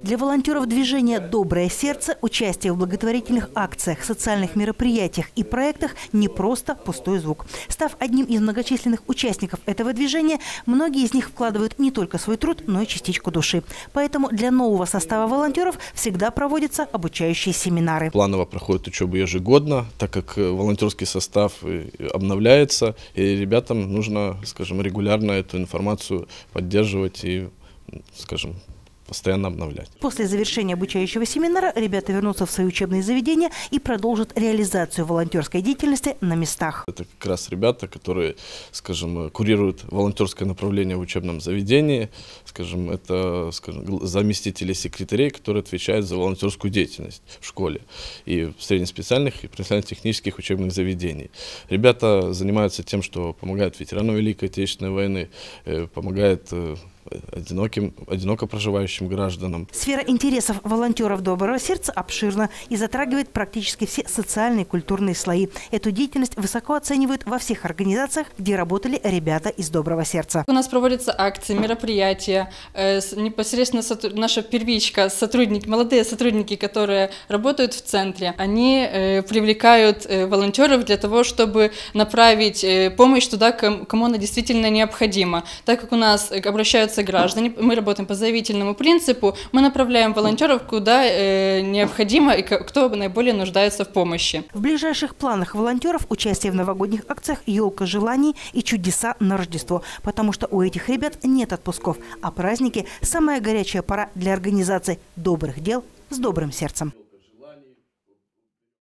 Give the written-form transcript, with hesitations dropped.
Для волонтеров движения «Доброе сердце» участие в благотворительных акциях, социальных мероприятиях и проектах не просто пустой звук. Став одним из многочисленных участников этого движения, многие из них вкладывают не только свой труд, но и частичку души. Поэтому для нового состава волонтеров всегда проводятся обучающие семинары. Планово проходит учебу ежегодно, так как волонтерский состав обновляется, и ребятам нужно, скажем, регулярно эту информацию поддерживать и, скажем, постоянно обновлять. После завершения обучающего семинара ребята вернутся в свои учебные заведения и продолжат реализацию волонтерской деятельности на местах. Это как раз ребята, которые, скажем, курируют волонтерское направление в учебном заведении. Скажем, это, заместители секретарей, которые отвечают за волонтерскую деятельность в школе и в среднеспециальных и профессионально-технических учебных заведениях. Ребята занимаются тем, что помогают ветеранам Великой Отечественной войны, помогают одиноко проживающим гражданам. Сфера интересов волонтеров «Доброго сердца» обширна и затрагивает практически все социальные и культурные слои. Эту деятельность высоко оценивают во всех организациях, где работали ребята из «Доброго сердца». У нас проводятся акции, мероприятия. Непосредственно наша первичка, молодые сотрудники, которые работают в центре, они привлекают волонтеров для того, чтобы направить помощь туда, кому она действительно необходима. Так как у нас обращаются граждане, мы работаем по заявительному принципу, мы направляем волонтеров куда необходимо и кто наиболее нуждается в помощи. В ближайших планах волонтеров участие в новогодних акциях «Елка желаний» и «Чудеса на Рождество», потому что у этих ребят нет отпусков, а праздники – самая горячая пора для организации добрых дел с добрым сердцем.